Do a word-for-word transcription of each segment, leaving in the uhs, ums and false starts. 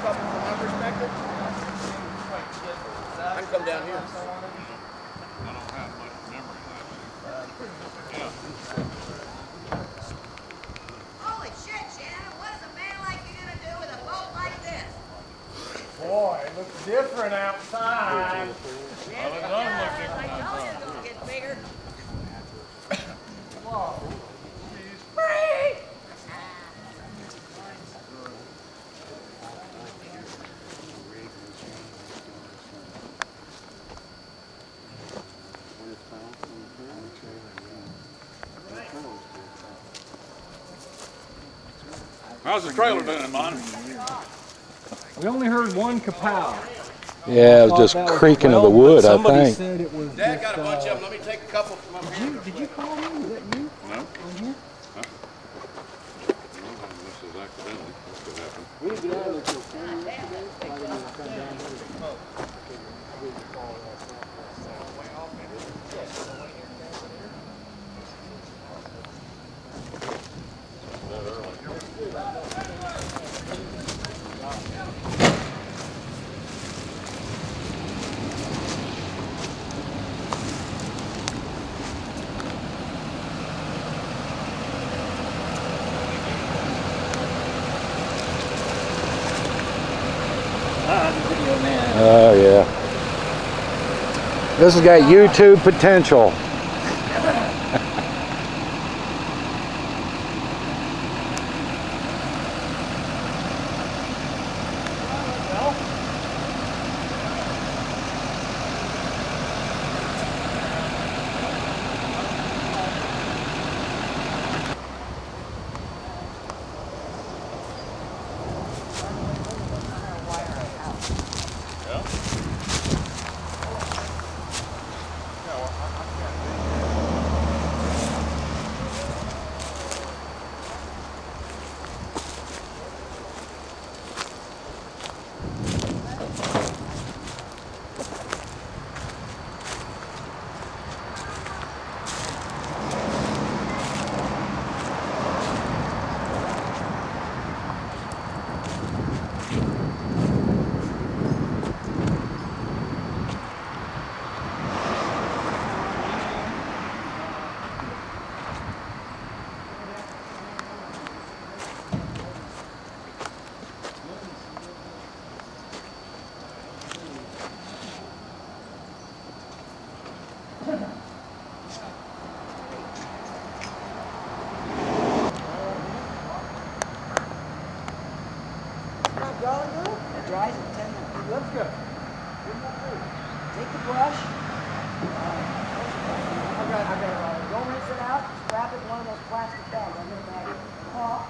couple from my perspective? I can come down here. I don't have much memory left. Yeah. Holy shit, Shannon! What is a man like you gonna do with a boat like this? Boy, it looks different outside. Yes, it does. I told you it's gonna get bigger. Whoa. How's the trailer doing, man? We only heard one kapow. Yeah, it was just creaking of the wood, I think. Said it was Dad just, got a bunch uh, of them. Let me take a couple from up here. Did you, did you call me? Was that you? No. On here? Huh? No, this is accidentally. This could happen. We didn't get out of there till ten yesterday. I didn't even come down here. I didn't call last night. Oh, yeah. This has got YouTube potential. It dries in ten minutes. That's good. Take the brush. I got, I got, uh, go rinse it out. Just wrap it in one of those plastic bags. I'm gonna bag it. Oh.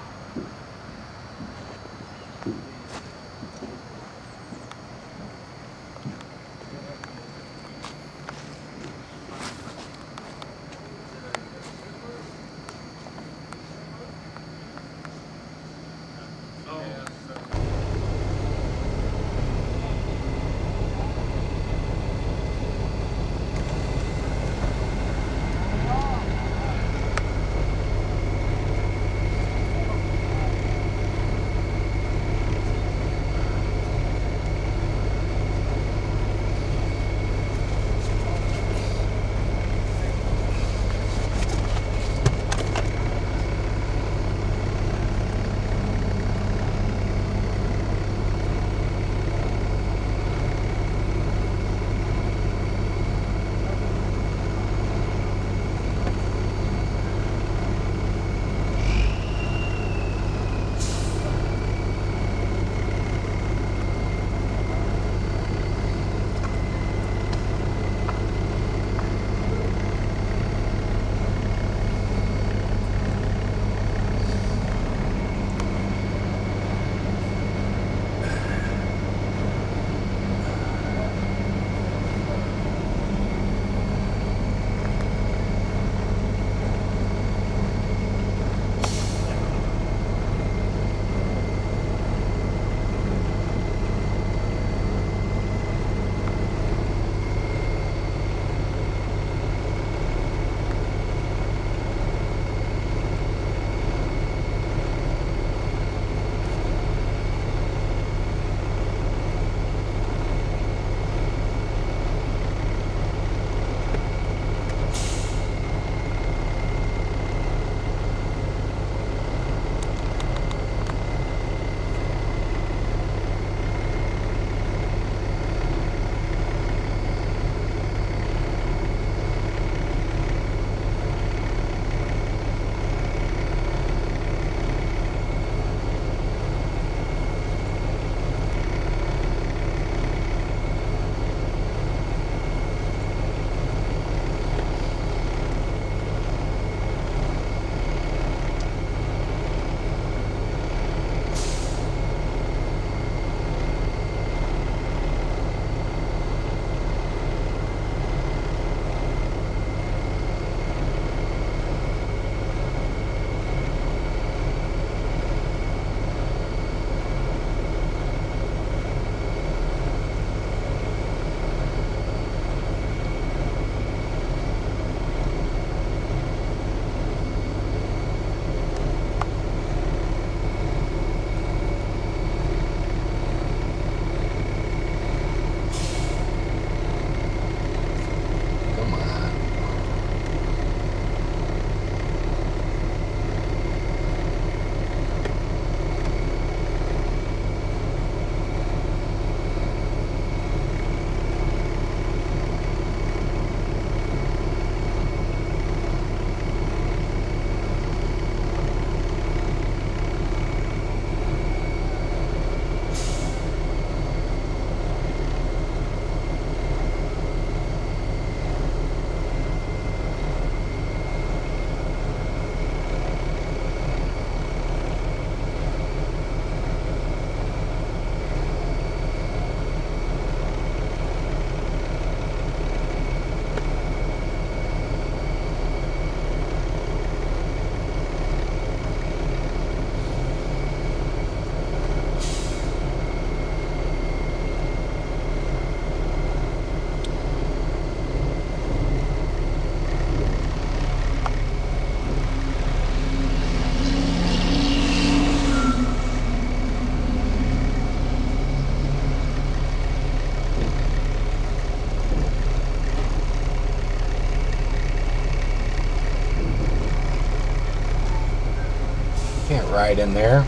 right in there.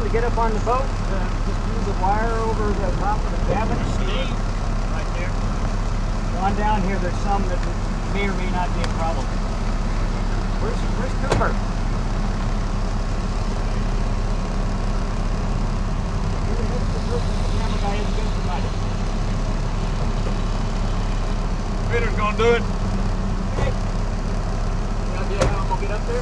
to get up on the boat, uh, just move the wire over the top of the cabin. Steve, right there. On down here, there's some that may or may not be a problem. Where's, where's Cooper? The camera guy isn't good tonight. Peter's gonna do it. Okay. Any idea how I'm gonna get up there?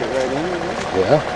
it right in there. Yeah.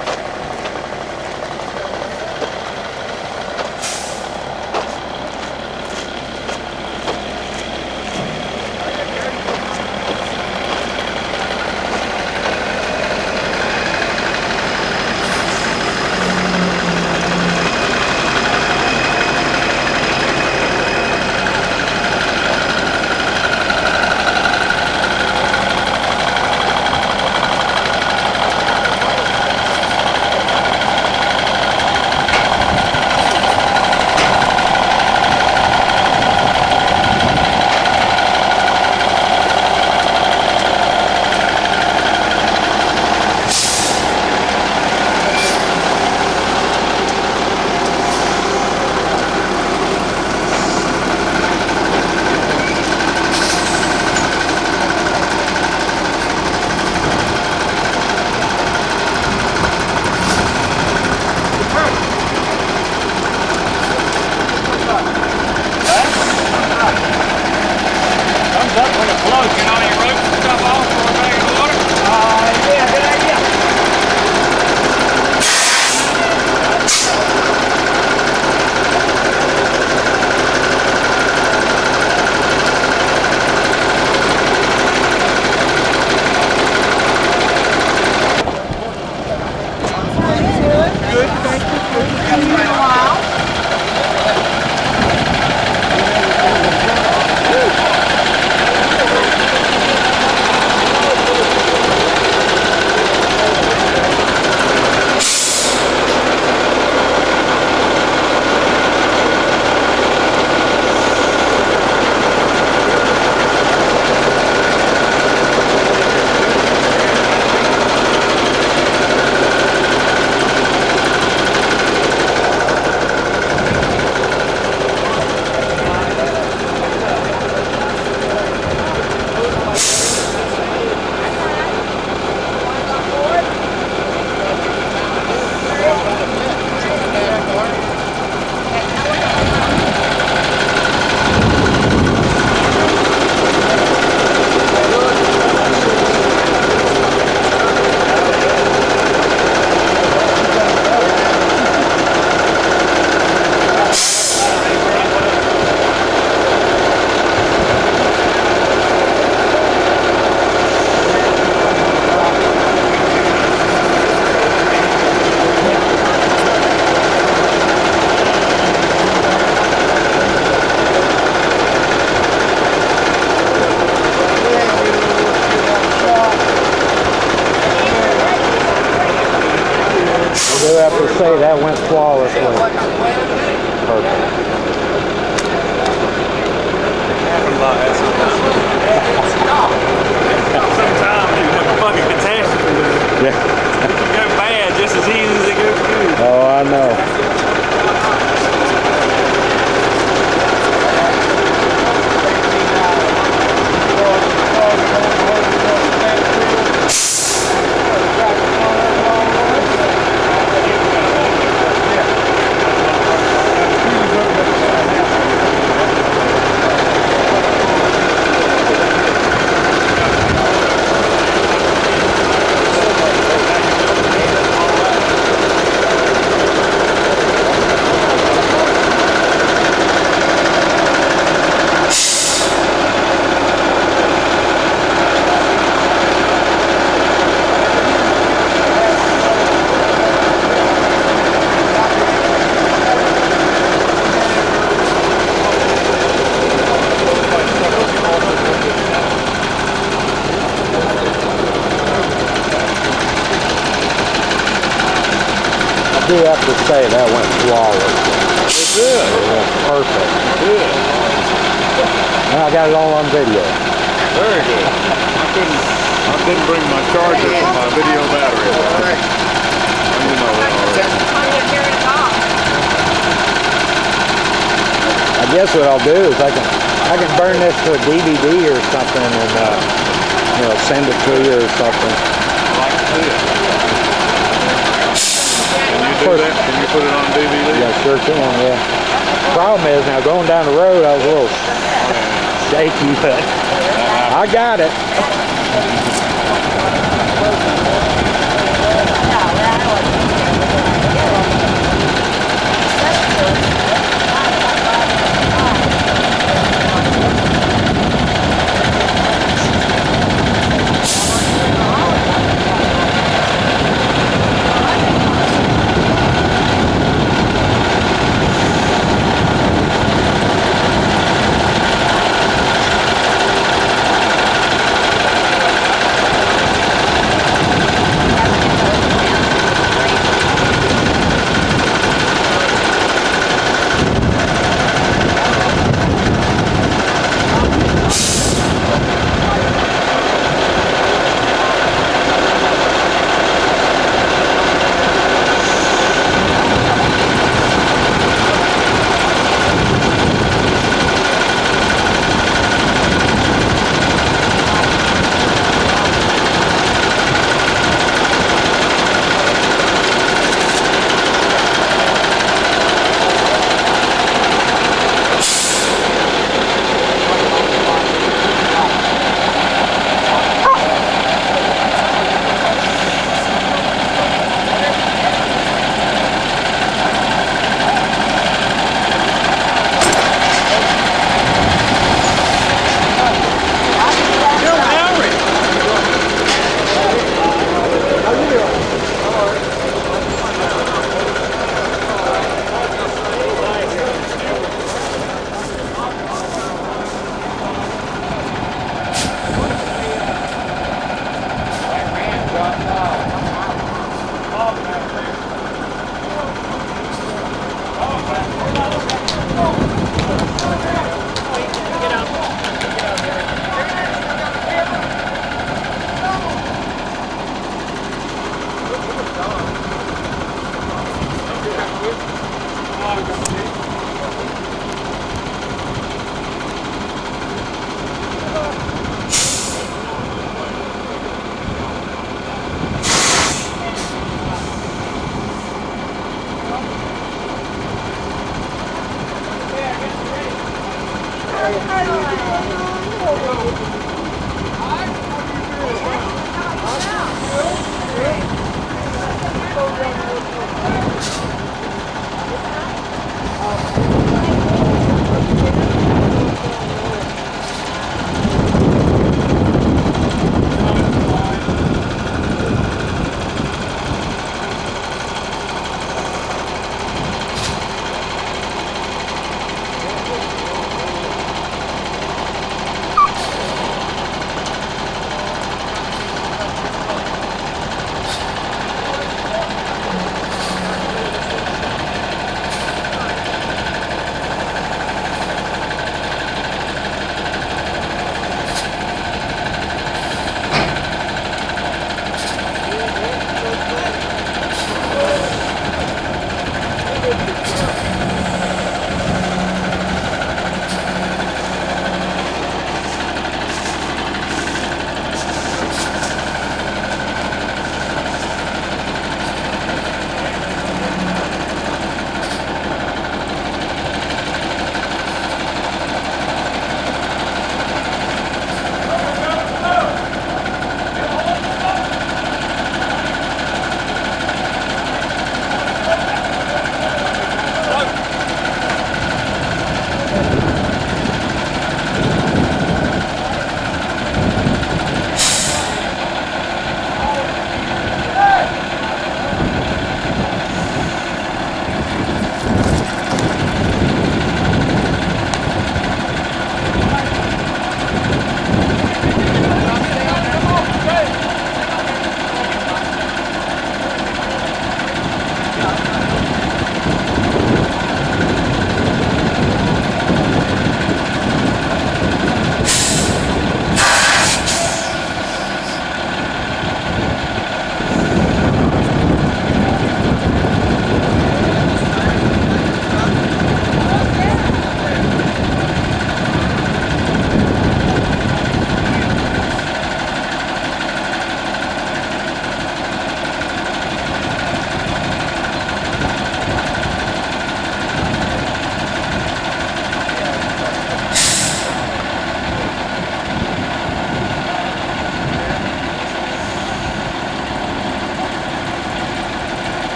Say that went flawlessly. Perfect. Sometimes you have a fucking catastrophe. Yeah. It can go bad just as easy as it goes good. Oh, I know. I do have to say that went flawless. It did. It went perfect. It did. And I got it all on video. Very good. I couldn't, I didn't bring my charger for my video battery. All right. You know that already. I guess what I'll do is I can I can burn this to a D V D or something and uh, you know, send it to you or something. I like to see it. Can you do that? Can you put it on D V D? Yeah, sure can, yeah. Problem is now going down the road I was a little shaky, but I got it.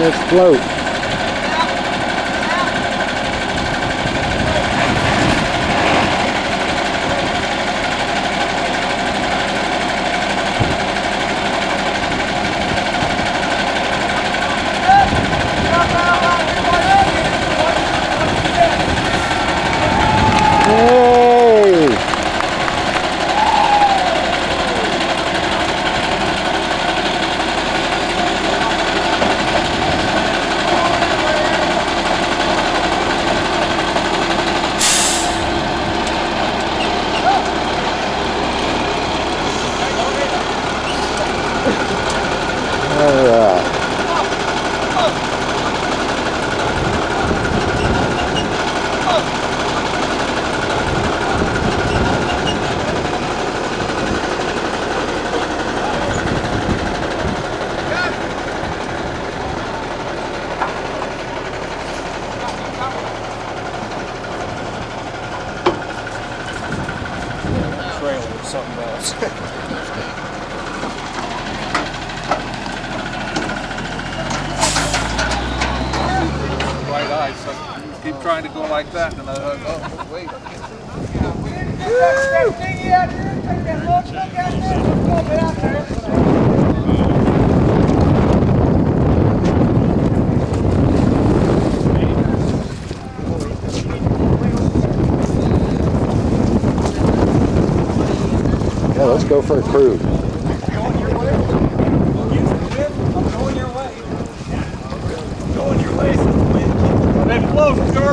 let's float. Something else. Right eye, so keep trying to go like that, and I uh, oh wait. Yeah, let's go for a cruise. I'm going your way. Going your way. Stay close, Kirk.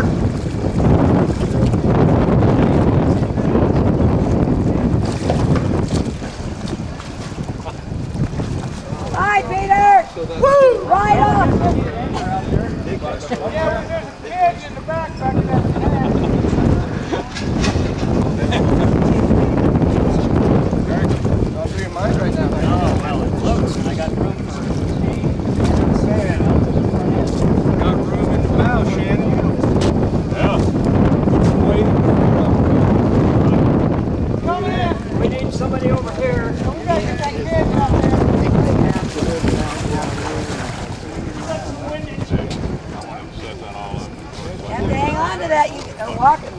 Hi, Peter! Woo! Right off! Yeah, there's a kid in the back back in that I'll do your mind right now. Oh, well, it floats, and I got room for sand. Got room in the bow, Shannon. Yeah. Come in. We need somebody over here. We got that kid out there. You have to hang on to that. You are walking.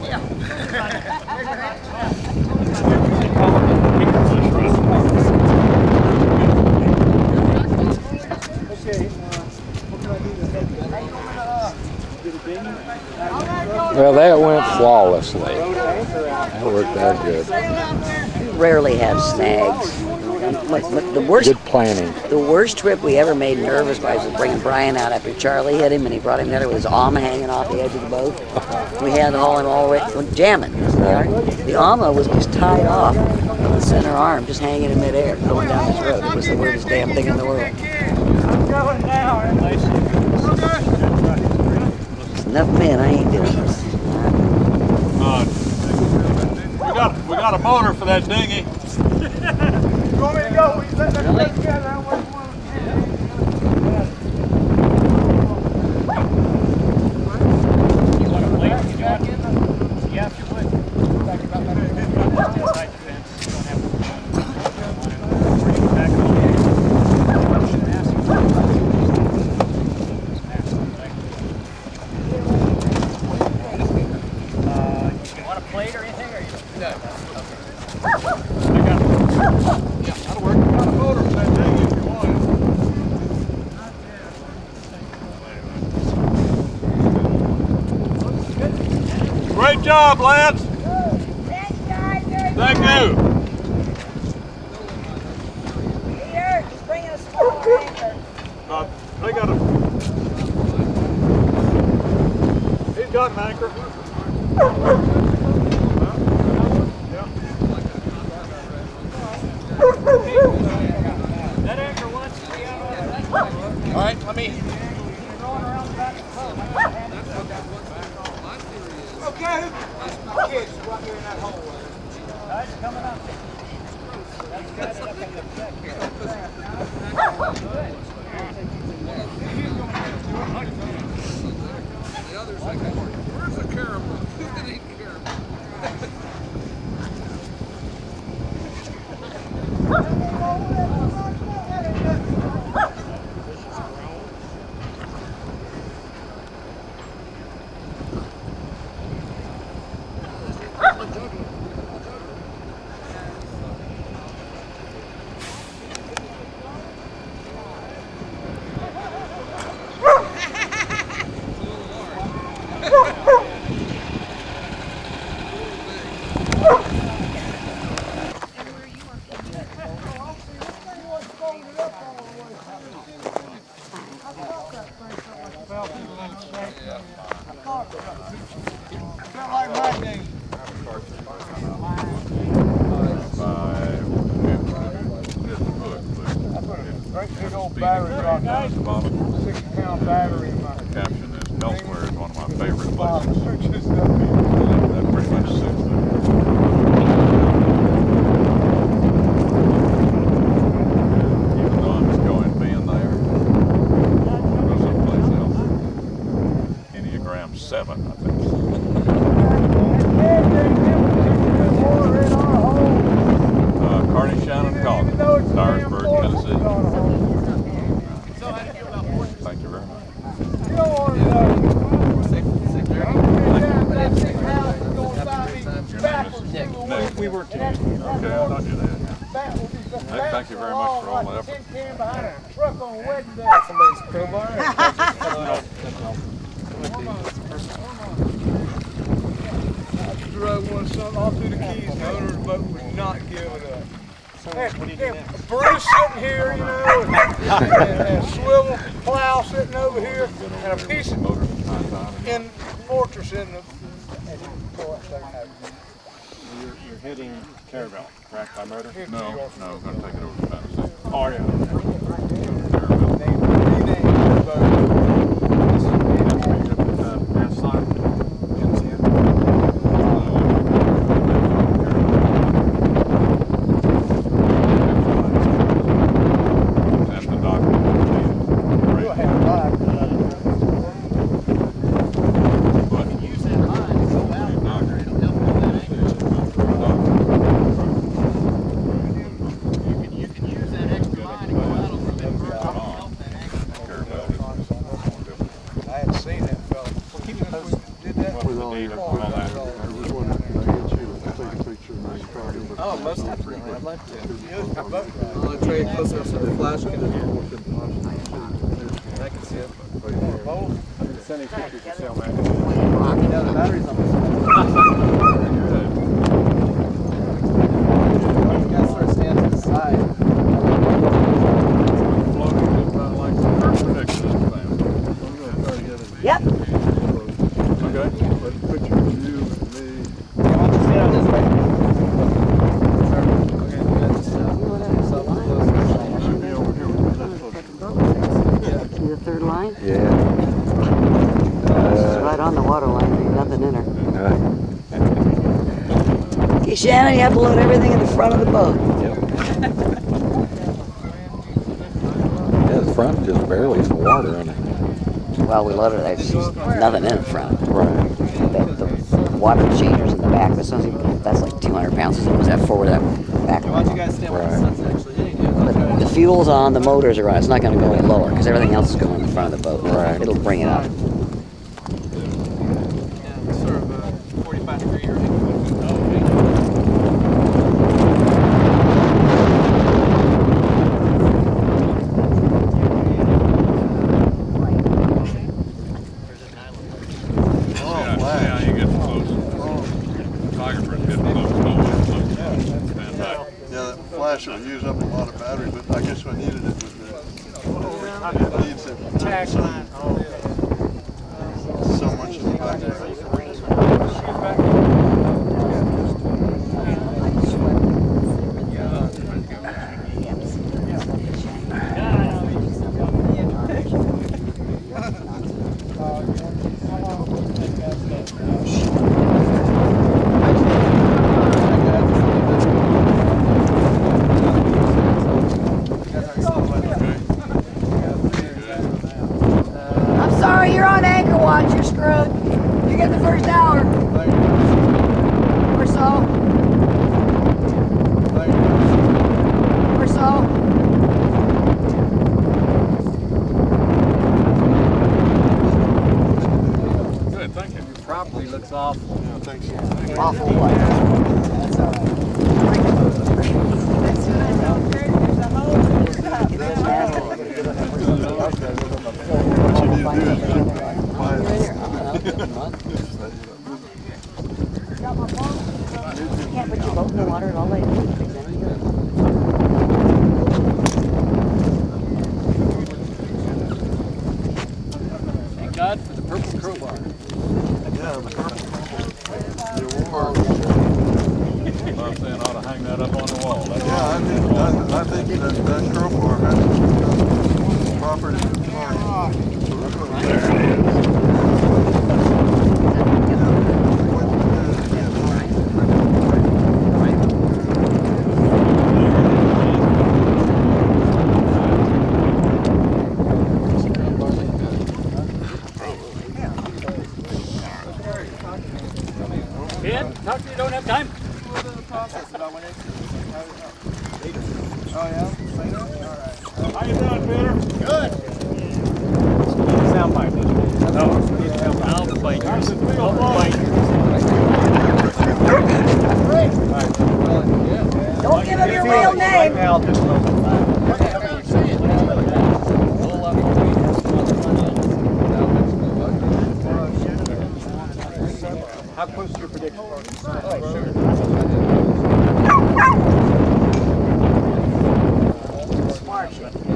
Well, that went flawlessly. That worked out good. Rarely have snags. But, but the worst, Good planning. the worst trip we ever made nervous by was bringing Brian out after Charlie hit him, and he brought him there with his arm hanging off the edge of the boat. We had to haul him all the way, well, jamming. The armor was just tied off on the center arm, just hanging in midair, going down this road. It was the weirdest damn thing in the world. I'm going now. Enough men, I ain't doing this. Uh, we got we got a motor for that dinghy. You want me to go? We let them play together. I want one. You want to play? You want to? Yeah, if you would. Inside the fence. You don't have to. Bring it back on. Uh, you want a plate or anything? Or you? No. I got it. Yeah, that'll work. Got a motor for that thing if you want it. Great job, lads. Thanks, guys. Very Thank much. you. Peter, just bring in a small anchor. Uh, I got a. He's got an anchor. That anchor wants to be out on that. All right, let me. Okay. Kids, go out here in that hole. Guys, coming up. That's got it up in the back here. The other's like, where's the caramel? Who can eat caramel? battery dropped down at the bottom. Six pound battery in my Caption is elsewhere is one of my favorite box. places. Just up That pretty much suits me. Even though I'm enjoying being there, I'll go someplace else. Enneagram seven, I think. Uh, Carney Shannon College, Dyersburg, Tennessee. Thank you very much. You don't want to know. Nick, we were two. Okay, I thought you did. Nick, thank you very much for all the effort. Somebody's crowbar? I drug one son off through the keys. The owner of the boat would not give it up. Hey, hey, Bruce sitting here, you know, and, and a swivel plow sitting over here, and a piece of in fortress in the. You're, you're hitting Caravel, correct, by motor? No, no, we're going to take it over to Tennessee. Oh, yeah. Oh, most definitely. I'd like to. I'll trade closer so the flash can. I can see it. I'm sending pictures to sale, man. Yeah, the battery's on this one. You guys sort of stand to the side. Floating just about like the Kirk predicted this thing. Yep. Okay. Picture of you and me. Why don't you stand on this way? Okay, you guys just uh, yourself close. Should be over here with that See the third line? Yeah. It's right on the water line. There's nothing in her. Uh, Okay, Shannon, you have to load everything in the front of the boat. yeah, the front just barely is water in it. Well, we loaded it. There's nothing in the front. Right. The, the water changers in the back, that's, not even, that's like two hundred pounds. Was that forward, that back Why don't you line? guys stand where the Right. sun's actually hitting you? But the fuel's on, the motors are on. It's not going to go any lower because everything else is going in the front of the boat. Right. It'll bring it up. Yeah, sort of a forty-five degree or Yeah, you get close. Photographers get close. Stand back. Yeah, that flash will use up a lot of battery, but I guess what needed it was the, it needs it. Tax line. So much in the background. I'm sorry, you're on anchor watch. You're screwed. You get the first hour or so. Or so. Good, thank you. property looks awful. Yeah, thanks. Thank you. Awful what? That's all right. What you need to do is just buy it. You can't put your boat in the water at all later. Thank God for the purple crowbar. Yeah, the purple. The award. I'm saying I ought to hang that up on the wall. That's Yeah, I think, I, I think that, that crowbar has bumper. Ben, talk to you, don't have time. Oh yeah? How you doing, Peter? Good. Sound bite. No. I'll bite yours. I'll bite Don't give him your real name. How close to your prediction? Smart.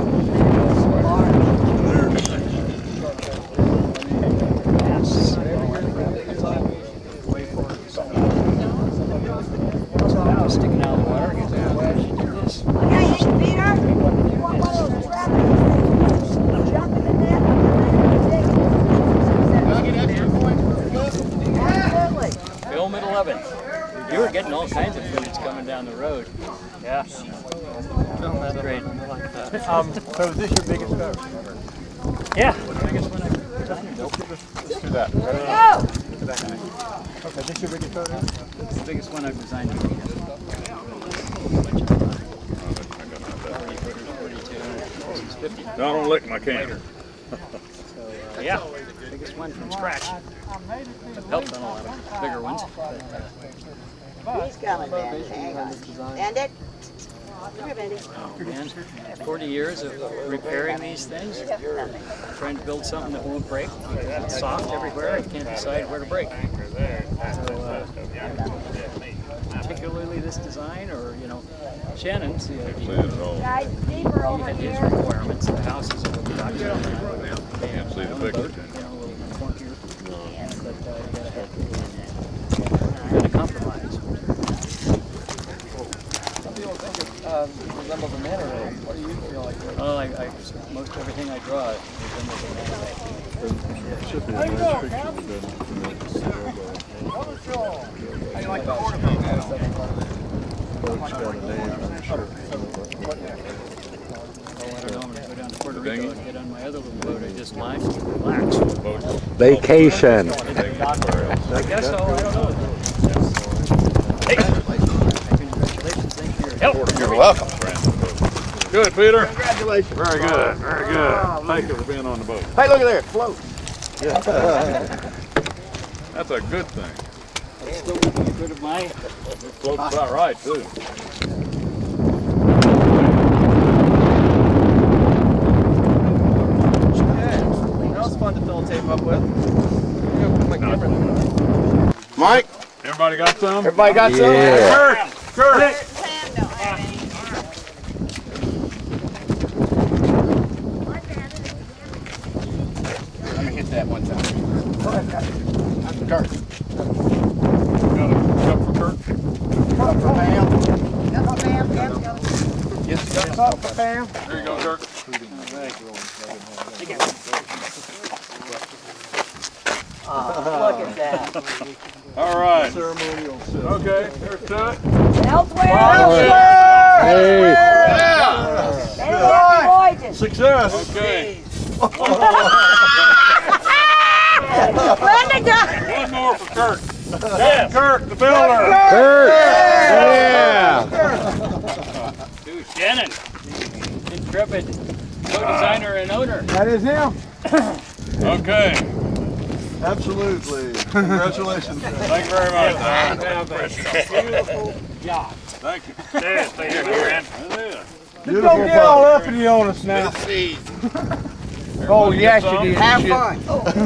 sticking out of the water. Hey, Peter, you want one of those rabbits? Jump in the net. Absolutely. Film at eleven. You were getting all kinds of footage coming down the road. Yeah. That's great. Um, so is this your biggest boat ever? Yeah. Biggest one ever. Let's do that. Go! Okay, is this your biggest boat ever? It's the biggest one I've designed. No, don't lick my can. So, yeah, biggest one from scratch. I've helped on a lot of bigger ones. He's coming, Ben. Hang on. Stand it. Come here, baby. Oh, man, forty years of repairing these things, trying to build something that won't break. It's soft everywhere, you can't decide where to break. So, uh, particularly this design, or, you know, Shannon's, uh, he, Guys, deeper he over had his here. requirements. The house is a little doctor. Can't see the picture, can You know, a little funkier. But uh, you gotta have to, gotta compromise. Some people think it um, resembles a manta ray. What do you feel like? Oh, I, I, most everything I draw resembles a manta ray. Should be a nice picture of them. How do you like the order now? Boat's got a name on the shirt. Oh, I don't know, I'm gonna go down to Puerto Rico and get on my other little boat. I just lined to relax. Vacation. I guess so, I don't know. Hey, congratulations, thank you for your help. You're welcome. Good, Peter. Congratulations. Very good, very good. Thank you for being on the boat. Hey, look at there, float. That's a good thing. Still looking good of my. It floats about right, too. That was fun to fill a tape up with. I'm gonna put my camera in. Mike? Everybody got some? Everybody got some? Yeah. Kirk! Kirk! Let me hit that one time. Kirk. Got a cup for Kirk? Cup for Pam. Cup for Pam, Pam's got it. Yes, got a cup for Pam. There you go, Kirk. Oh, look at that. All right. Ceremonial sip. Okay, there's Tut. Elsewhere, Hey. elsewhere. Voyages. Success! Okay. Linda got One more for Kirk. Yeah, Kirk, the builder. Kirk. Yeah. Dude, Shannon, intrepid co-designer and owner. That is him. Okay. Absolutely. Congratulations. Thank you very much. Have a beautiful yacht. Thank you. Thank you, Grant. Just don't get all uppity on us now. Oh, yes, you did. Have fun.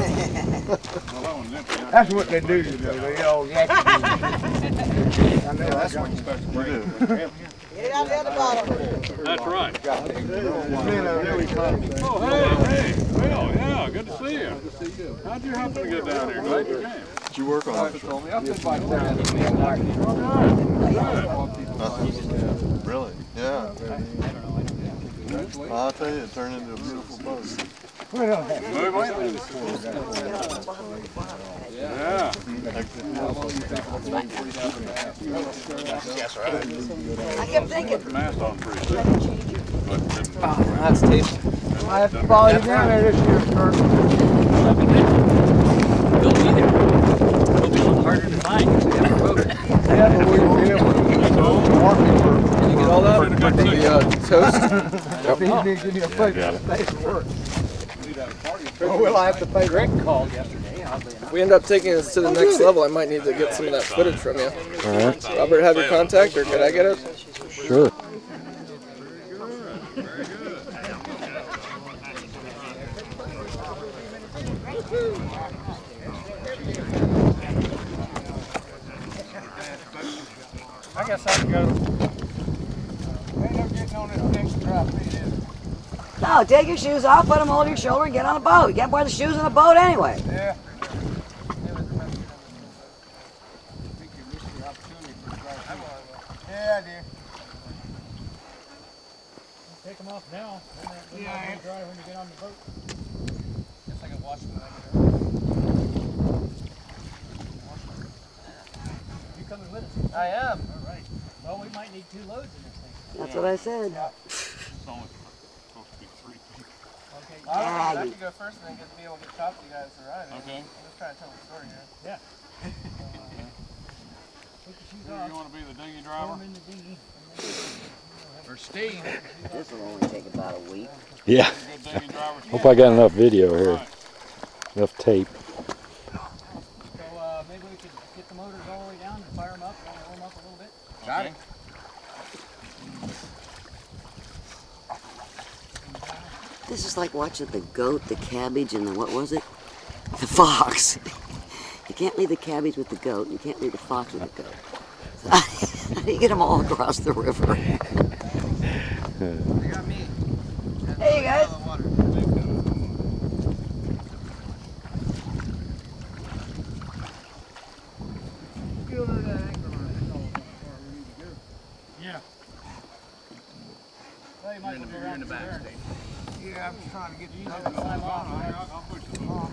That's what they do, you know. They all yes, I know, that's what you're supposed to bring. Get it out the other bottle. That's right. It's been a new economy. Oh, hey, hey, Bill, yeah, good to see you. Good to see you. How'd you happen to get down here? Glad you came. Did you work on it? Told me up in five down. Really? Yeah. I'll tell you, it turned into a beautiful boat. Yeah. I kept thinking. Mast on pretty soon. Oh, that's tasty. I have to follow you down there this year, Kirk. They'll be there. They'll be a little harder to find because we have a boat. Yeah, but we will be able to market for. Did you get all that? The uh, toast? If he didn't give me a place to stay for work. Or will I have to pay Greg rent? called yesterday. Oddly enough. If we end up taking this to the next level, I might need to get some of that footage from you. All right. Robert, have your contact, or could I get it? Sure. I guess I can go. Ain't no getting on this next drop, is it? No, take your shoes off, put them over your shoulder, and get on the boat. You can't wear the shoes on the boat anyway. Yeah. Yeah, I do. Take them off now. Then Yeah, I am. dry when you get on the boat. Guess I can wash them later. You coming with us? I am. All right. Well, we might need two loads in this thing. That's what I said. It's only supposed to be three people. Okay. I Ah, have you- to go first and then get to be able to get Capt you guys to ride. Okay. I'm just trying to tell the story here. Yeah. Take your shoes You off. want to be the dinghy Throw driver? them in the dinghy. Or Steve. This will only take about a week. Yeah. Good dinghy driver. Hope I got enough video here. Right. Enough tape. So uh, maybe we could get the motors all the way down and fire them up and roll them up a little bit. Got it. This is like watching the goat, the cabbage, and the, what was it? The fox. You can't leave the cabbage with the goat, and you can't leave the fox with the goat. So, how do you get them all across the river? They got me. Hey, you guys. Yeah. Well, you might as well go around the back. Yeah, I'm just trying to get you. Climb off. I'll push it off.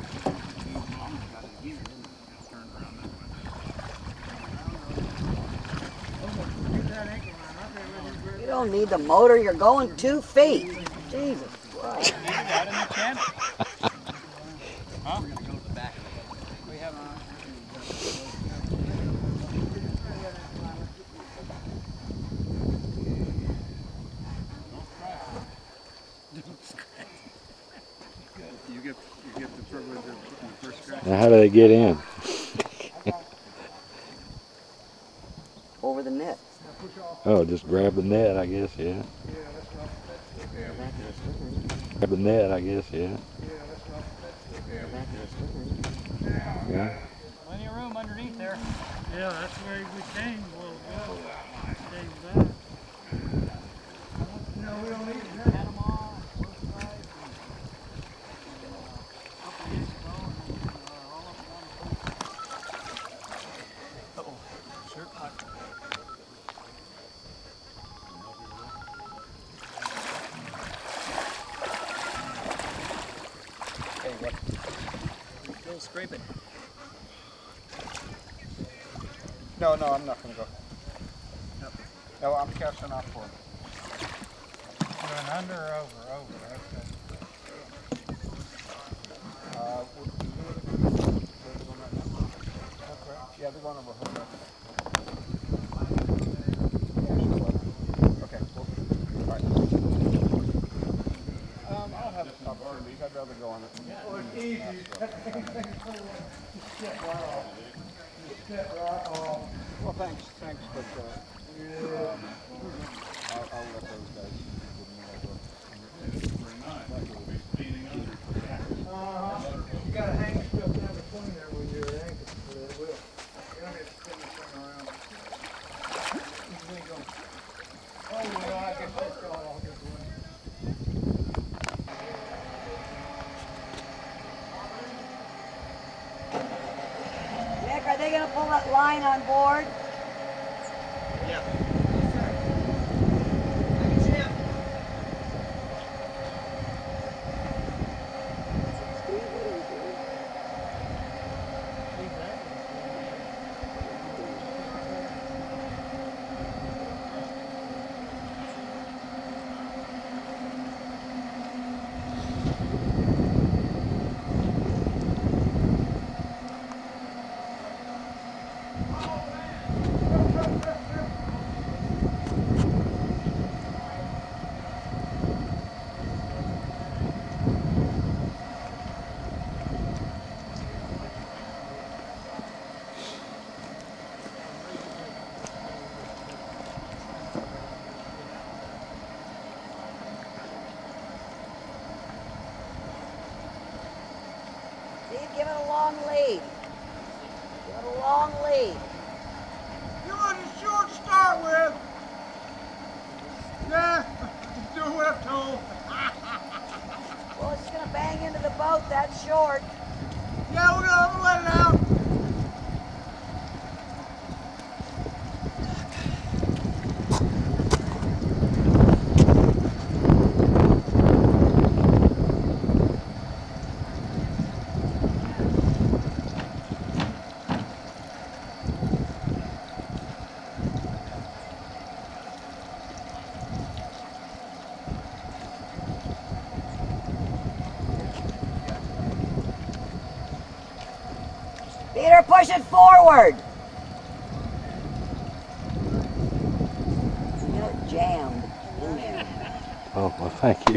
You don't need the motor, you're going two feet. Jesus Christ. You got in the channel. Huh? We have You get, you get the privilege of putting the first scratch. Now, how do they get in? Over the net. Oh, just grab the net, I guess, yeah. Grab the net, I guess, yeah. Yeah. plenty of room underneath there. Yeah, that's where we came. We'll go. Came back. No, we don't need it. Panama, both sides, and uh, up the east bow, and then uh, all up and down the coast. Uh-oh, sure. Hey, what? Still scraping. No, no, I'm not going to go. No, I'm casting off for him. Going under or over? Over. Okay. Uh, we're doing it. Okay. Yeah, they're going over her. Okay. Well, all right. Um, I'll have it stop over these. I'd rather go on it. Oh, it's easy. Step right off. Step right off. Well, thanks, thanks, but uh, um, I'll, I'll let those guys give me that look. Uh-huh. You gotta hang stuff down between there when you're anchored, but it will. You don't have to spin this thing around. You ain't gonna- Oh, well, I guess that's all I'll get away. Nick, are they going to pull that line on board? give it a long lead. Give it a long lead. You want a short to start with? Yeah, do what I'm told. Well, it's gonna bang into the boat. That's short. Yeah, we're gonna let it out. Peter, push it forward. You know, it jammed in there. Oh, well, thank you.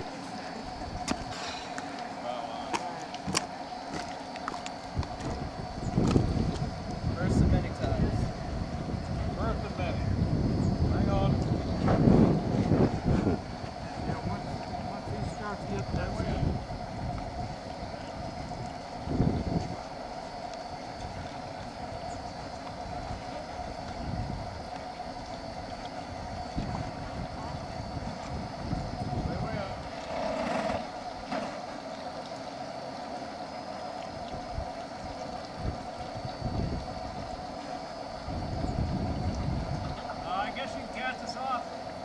First of many times. First of many. Hang on. Yeah, once, once he starts to get that way. I guess you can cast us off.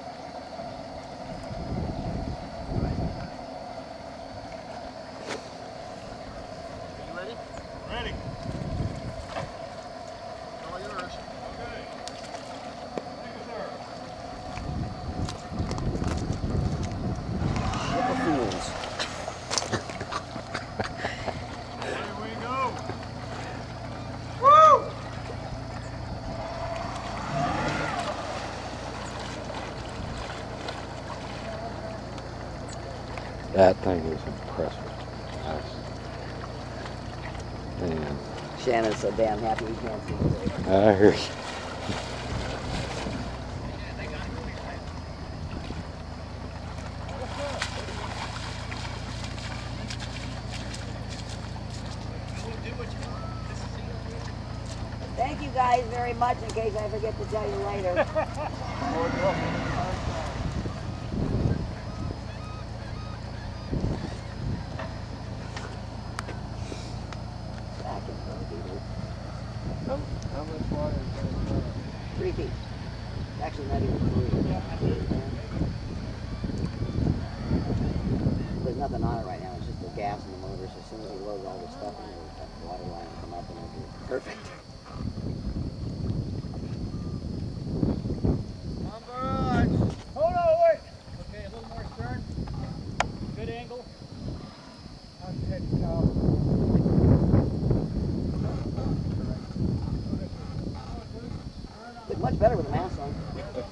You ready? Ready. All yours. Okay. Thank you, sir. Ship of fools. Here we go. Woo! That thing is impressive. Nice. Damn. Shannon's so damn happy he can't see it. I heard you. Thank you guys very much in case I forget to tell you later. Back in front of you. How, how much water is there? Three feet. Actually, not even three. There's nothing on it right now. It's just the gas and the motors. As soon as we load all this stuff in, the water line will come up and it'll be perfect. Hold on, wait. Okay, a little more stern. Good angle. I'm heading out. Look much better with the mask on.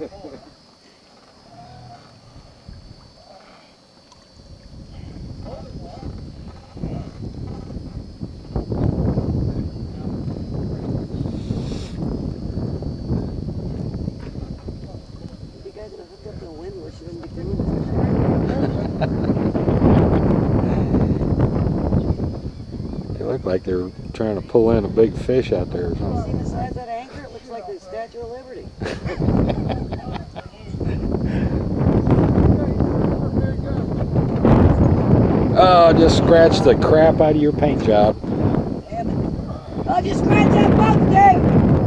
If you guys would have hooked up to a windlass, you wouldn't be doing this. They look like they're trying to pull in a big fish out there or See something. the size of that anchor? It looks like the Statue of Liberty. Oh, just scratched the crap out of your paint job. Damn it. Oh, just scratch that boat, Dave!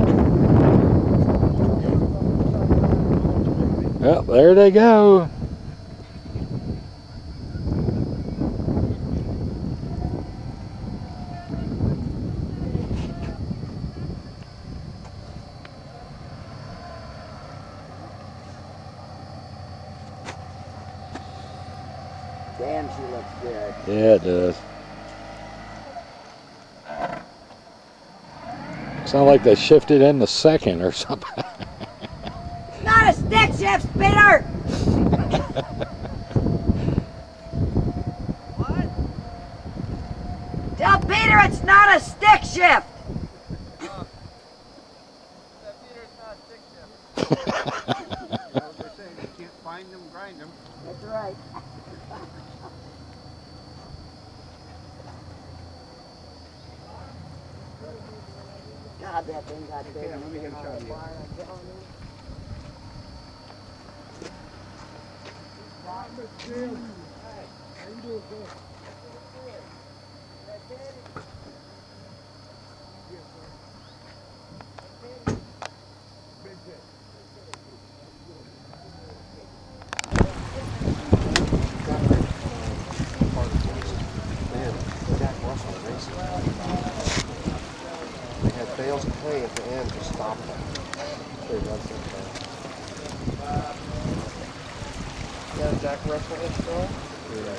Well, there they go. Damn, she looks good. Yeah, it does. Sound like they shifted in the second or something. Not a stick shift, Peter! What? Tell Peter it's not a stick shift! That Peter's not stick shift. Well, they say you can't find them, grind them. That's right. God, that thing got big. Let me get a shot of you. Fails to play at the end to stop them. Yeah, Jack Russell is still? Yeah.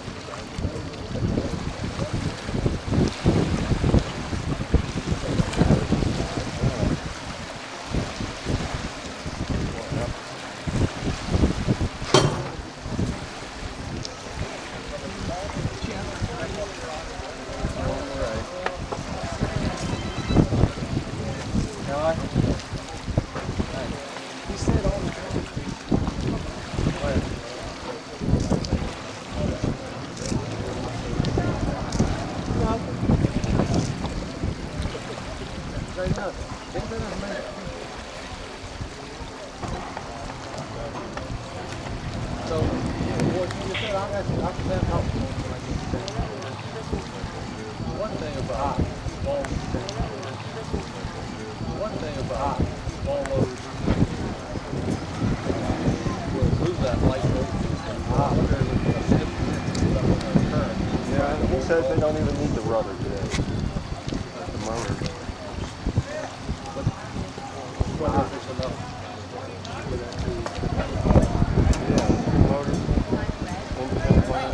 They don't even need the rudder today. That's the motor. But whether there's enough. Yeah, two motors, independent plans.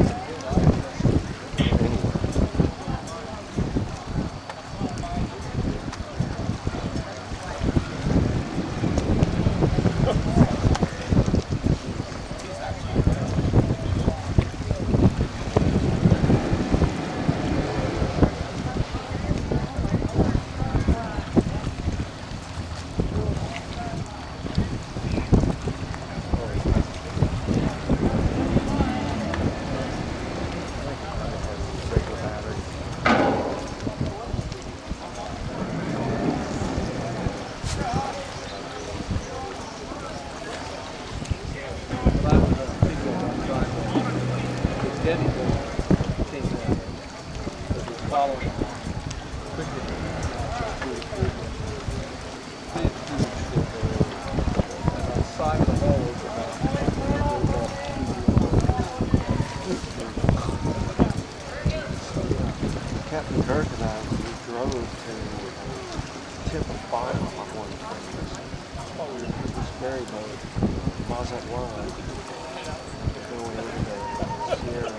Captain Kirk and I, we drove to tip a fire on one of things. We were in this ferry boat, Mazat Line, going over the Sierra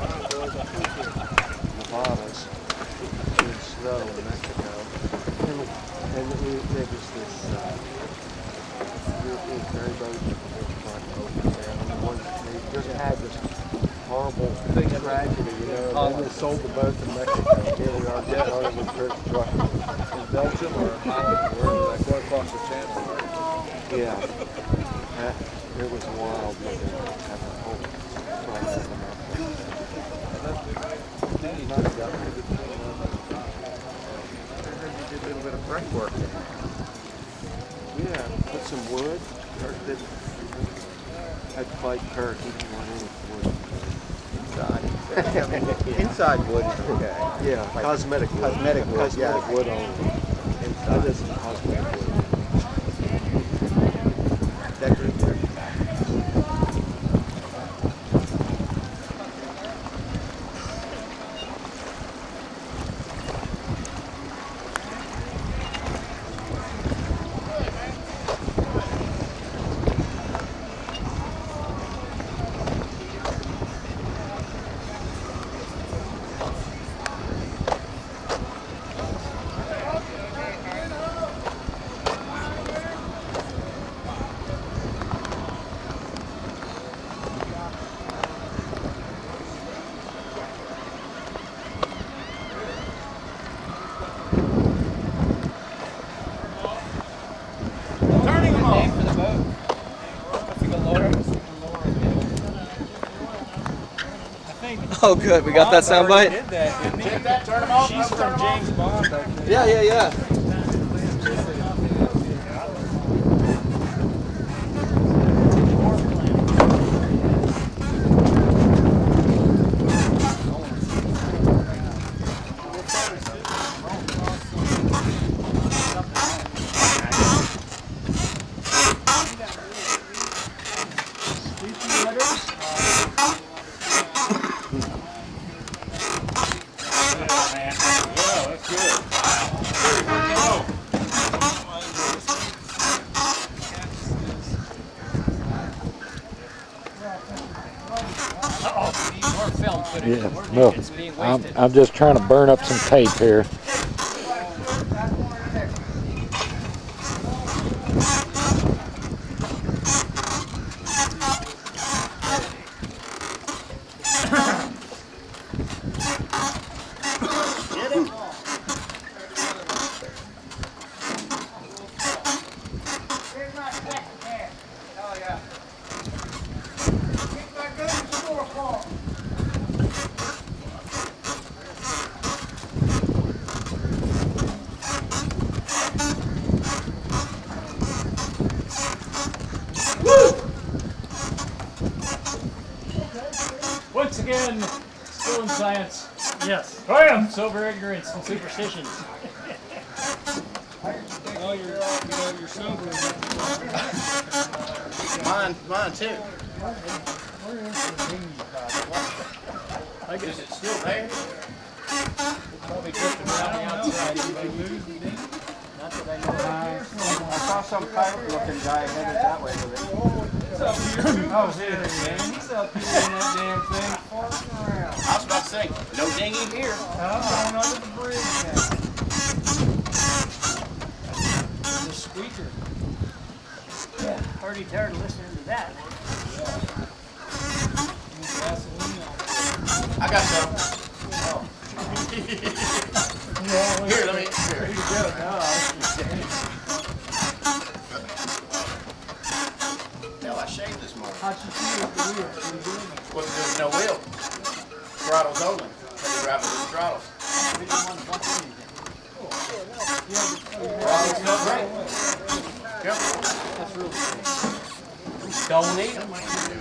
Nevadas in snow in Mexico. And, and we, there was this uh, European ferry boat trying to open down. And one, they just had this horrible big tragedy, you know, and they just sold the boat to Mexico. Here we are, getting on it with Kirk's truck. In Belgium or Holland, wherever they go across the channel. Yeah. That, it was wild looking at the whole process. I heard you did a little bit of break work there. Yeah, put some wood. Kirk did. I'd fight Kirk, he didn't want any wood. Inside. Inside wood is okay. Yeah, like cosmetic wood. Cosmetic wood. Cosmetic yeah. wood only. Inside. I did some cosmetic wood. Decorative wood. Oh, good. We got that sound bite. Did that, didn't he? Turn him off. She's from James Bond. Yeah, yeah, yeah. Uh-oh, more film footage. Yeah, More no, it's being I'm, wasted. I'm just trying to burn up some tape here. Once again, still in science. Yes. Triumph over ignorance and superstitions. Oh, you're, you know, you're sober. Mine, mine too. I guess Is it still there? probably drifting around the outside. Not that I know of. I saw some pirate looking guy headed that way with it. Oh, here, man. He's up here in that damn thing, farting around. I was about to say, no dinghy here. Oh, going under the bridge now. The squeaker. Yeah, already tired of listening to that. I got some. Oh. Here, let me. Here. There you go. No, Hell, I shaved this morning. How'd you feel with the wheel? Pretty good. Well, there's no wheel. Throttle's only. Had to drive with the throttles. we didn't want to bump anything. Throttle's still great. Yep. That's really cool. Don't need them.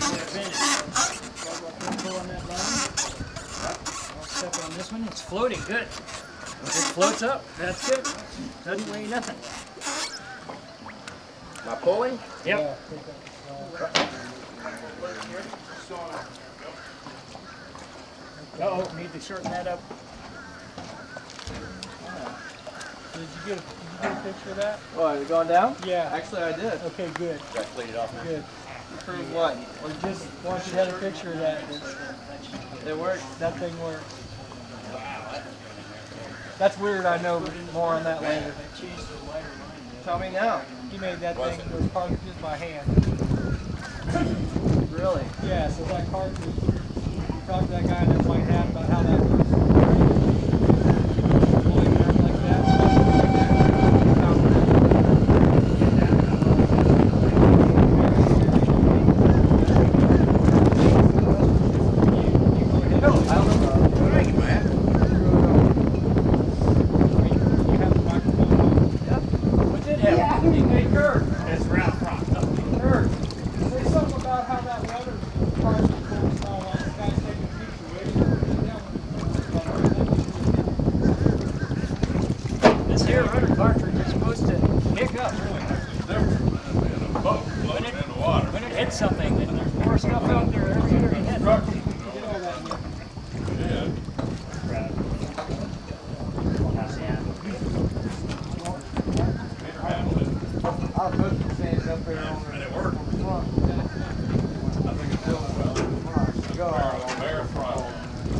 Pull on that line. I'll step on this one. It's floating good. It floats up. That's good. Doesn't weigh nothing. My pulling? Yep. Uh-oh, need to shorten that up. Did you get a, did you get a picture of that? What, is it going down? Yeah. Actually, I did. Okay, good. Got to clean it off now. Good. Prove what? Well, just once you had a picture of that, It worked. that thing worked. That's weird, I know, but more on that later. Tell me now. He made that thing, it was probably just by hand. Really? Yeah, so that cartridge, you talked to that guy in that white hat about how that works. Pulling it up like that. Hey, Kirk. It's round prop. Kirk, say something about how that rudder cartridge works and all that. The guy's taking a picture. This here rudder cartridge is supposed to pick up. Floating in the water. When it hits something, then there's more stuff out there every year it hits. Yeah. I'll put the sands up there on the, And it worked. on the front. I think it's still well. Go on. Bare throttle.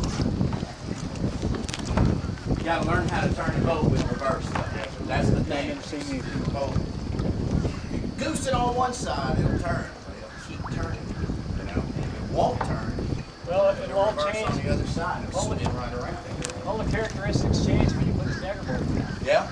You got to learn how to turn the boat with reverse. That's the thing. Boat. You goose it on one side, it'll turn. It'll keep turning. You know, if it won't turn, Well, it it'll all reverse on change. the other side. It'll All the- spin right around. All the characteristics change when you put the stagger bolt down. Yeah.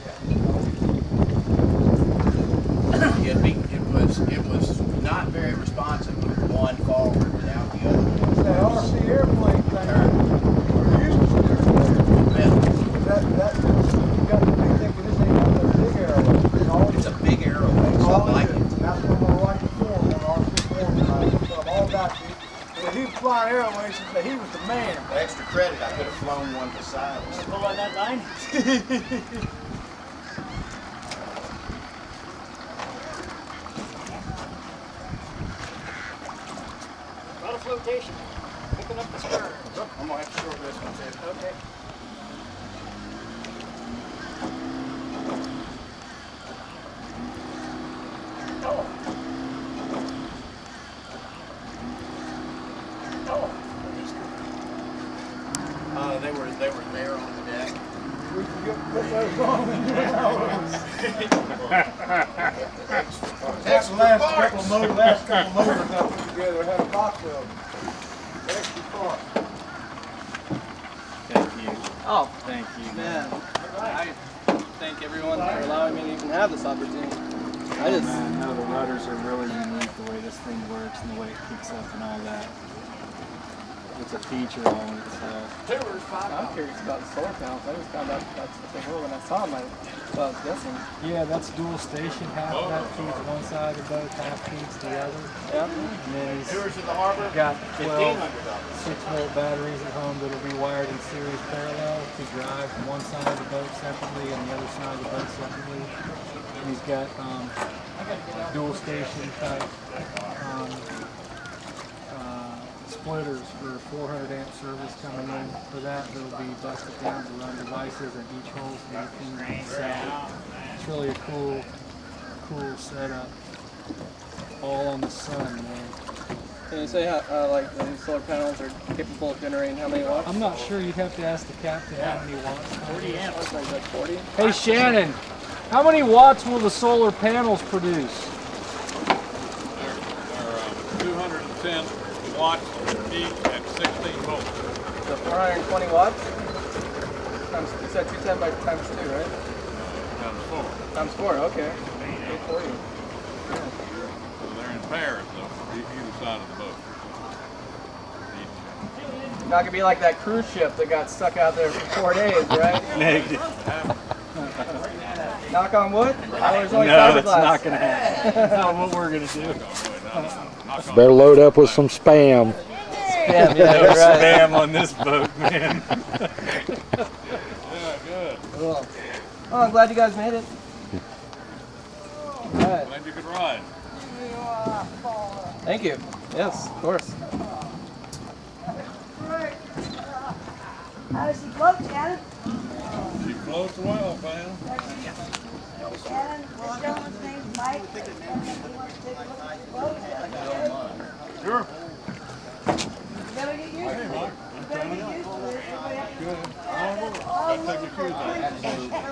It, be, it was it was not very responsive with one forward without the other. That R C airplane thing, Turn. we're used to steering. Yeah. That, that, you got to be thinking this ain't one of those big arrows. It's all, It's a big arrow. It's all like it it. is. That's what my wife performed on R C form tonight. So I'm all about it. When he was flying airways, he said he was the man. For extra credit, I could have flown one beside us. Pull on that line. A lot of flotation. Picking up the stern. I'm gonna have to short this one too. Okay. Oh. Oh. Uh, they were they were there on the deck. We can get put those on and do That's the last couple of motors, last couple of motors I put together. I had a box of them. Extra part. Thank you. Oh, thank you, man. I thank everyone for allowing me to even have this opportunity. I just man, no, the rudders are really unique, the way this thing works and the way it kicks up and all that. It's a feature on itself. I'm curious about the solar panels. I just found out that's what they were when I saw them. I, well, I was guessing. Yeah, that's dual station. Half of that feeds one side of the boat, half feeds the other. Yeah. And then he's Tours of the harbor, got twelve fifteen hundred dollars. six volt batteries at home that will be wired in series parallel to drive one side of the boat separately and the other side of the boat separately. And he's got um, dual station type um, uh, splitters for four hundred amp service coming in for that. That'll be busted down to run devices and each hole's anything separate. It's really a cool, cool setup. All on the sun, man. Can you say how, uh, like, the solar panels are capable of generating how many watts? I'm not sure. You'd have to ask the captain how many watts. forty amps. Like that forty? Hey Shannon, how many watts will the solar panels produce? They're, they're um, two hundred ten watts each at sixteen volts. So four hundred twenty watts? Times, you said two ten by times two, right? Times four. Times four, okay. eight forty. So they're in pairs though, e- either side of the boat. Each. Not gonna be like that cruise ship that got stuck out there for four days, right? Negative. Knock on wood? Oh, No, it's not gonna happen. That's not what we're gonna do. Better load up with some spam. Spam, yeah, no right. spam on this boat, man. Yeah, good. Cool. Oh, I'm glad you guys made it. All right. Glad you could ride. Thank you. Yes, of course. How does he float, Shannon? She floats well, man. Shannon, this gentleman's name's Mike. He wants to take a look at the boat. Sure. You gotta get used to it. You gotta get used to it. Good. I'll take your shoes off.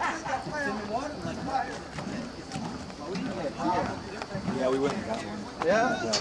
Yeah, we wouldn't have got one. Yeah.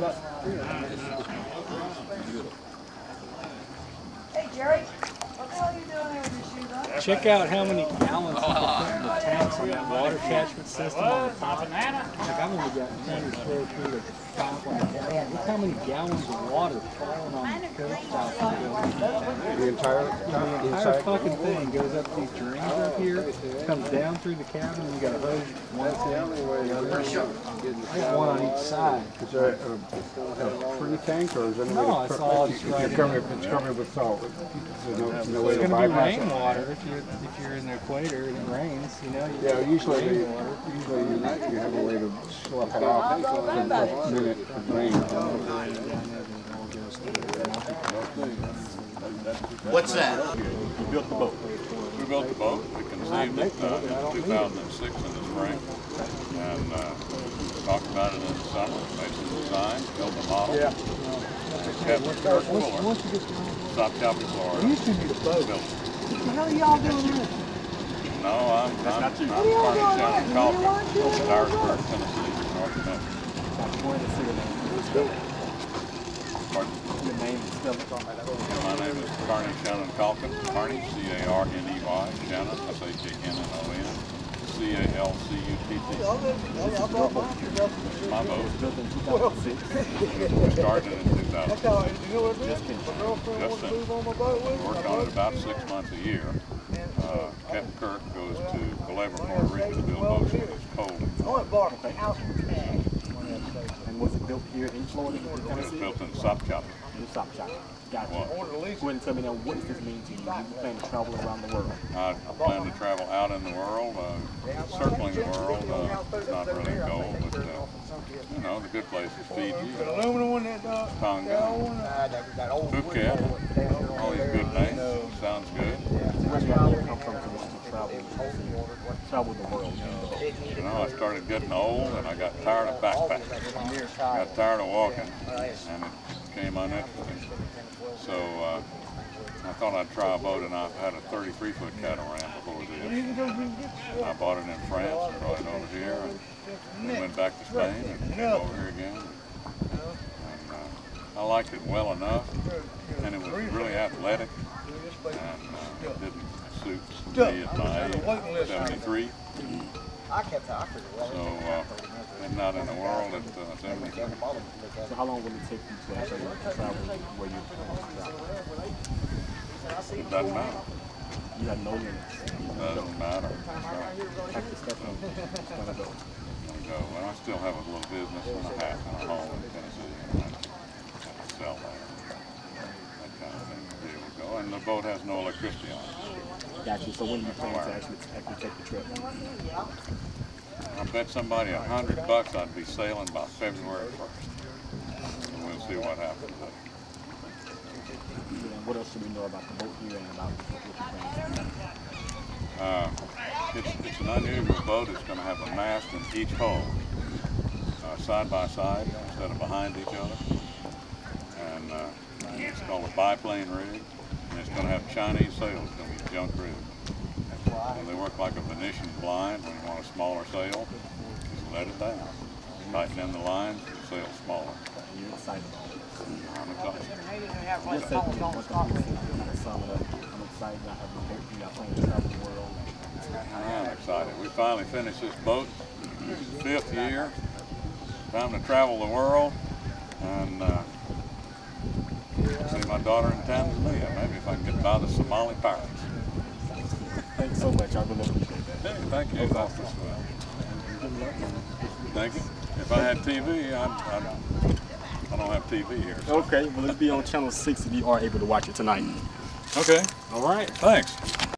Hey, Jerry, what the hell are you doing there with your shoes on? Check out how many gallons we can put in the tanks on that water catchment system on the top. Like I've only got two hundred square feet of top on the top. Look how many gallons of water falling on the coast out there. The entire, The entire fucking thing goes up these drains up here, comes down through the cabin, and you got a hose one side, the other. I got one on each side. Is there a, a free tank or is it? No, it's all just right It's in covered, there. it's covered with salt. There's no, no way It's to going to be bypass it. rainwater if you're, if you're in the equator and it rains, you know. You Yeah, usually, they, rainwater. usually you, you have a way to slough it off for the first minute of rain. What's that? We built the boat. We built the boat. We conceived it uh, in two thousand six in the spring, and uh, talked about it in the summer. Made some designs, built a model. Yeah. Capt Kirk South Capt, Florida. Used to be the boat. Built it. What the hell are y'all doing there? No, I'm I'm I'm Carney County, Calvert, Dyersburg, Tennessee, North Memphis. Pardon? Your name is still My name is Carney Shannon Calkin. Carney, C A R N E Y, Shannon, S H A N N O N, C A L C U T T. My boat. We started in two thousand six. Just finished. Worked on it about six months a year. Uh, Capt Kirk goes to Belabor, Puerto Rico to build boats when it's cold. And was it built here in Florida? It was built in South Capt. In South China. Gotcha. What? Go ahead and tell me now, what does this mean to you? You plan to travel around the world? I plan to travel out in the world, uh, circling the world. Uh, it's not really a goal, but uh, you know, the good places: Fiji, Tonga, Phuket, all these good names. Sounds good. Where do you come from to travel, travel the world? You know, I started getting old, and I got tired of backpacking. Got tired of walking, and it became uninteresting. So uh, I thought I'd try a boat, and I had a thirty-three foot Catamaran before this. And I bought it in France and brought it over here, and we went back to Spain and came over here again. And uh, I liked it well enough, and it was really athletic, and uh, it didn't suit me at my age, seventy-three. So, uh, and not in the world at uh, seventy-three. So how long will it take you to actually travel where you're going to travel? It doesn't matter. You got no limits. It doesn't matter. Pack the stuff up. It's gonna go. Go. And I still have a little business and a hat and a home in Tennessee, and I have to sell there. That kind of thing to be able to go. And the boat has no electricity on it. Gotcha. So when do you plan to actually, actually take the trip? I bet somebody a hundred bucks I'd be sailing by February first. And we'll see what happens. And what else should we know about the boat here and about what you're planning? Uh, it's, it's an unusual boat. It's going to have a mast in each hull, uh, side by side instead of behind each other. And uh, it's called a biplane rig. And it's going to have Chinese sails. It's going to be junk rigged. And they work like a Venetian blind. When you want a smaller sail, just let it down. Tighten in the lines, the sail's smaller. You're excited. I'm excited. Just take me one thing to sum it up. I'm excited about having a boat here. I plan to travel the world. I'm excited. We finally finished this boat. Fifth year. Time to travel the world and uh, see my daughter in Tanzania. Maybe if I can get by the Somali pirates. Thanks so much. I really appreciate that. Hey, thank you. That's well. Thank you. If I had T V, I'd, I'd, I don't have T V here. So. Okay, well, it'll be on channel six if you are able to watch it tonight. Okay. All right. Thanks.